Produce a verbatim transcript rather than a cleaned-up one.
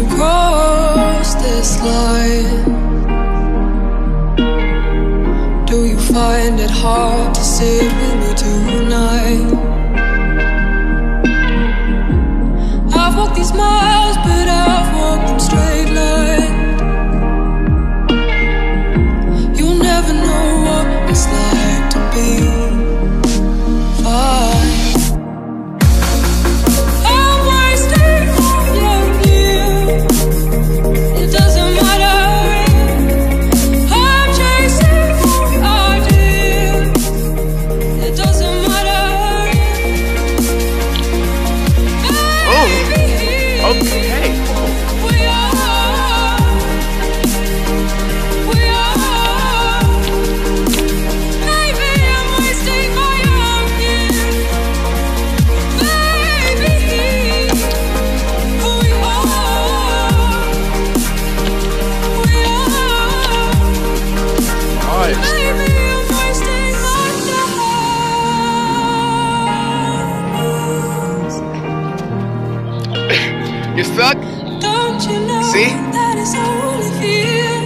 cross this line? Do you find it hard to sit with me tonight? I've walked these miles, but I've walked in straight line. You'll never know what it's like to be fine. You stuck? Don't you know See? That is only fear.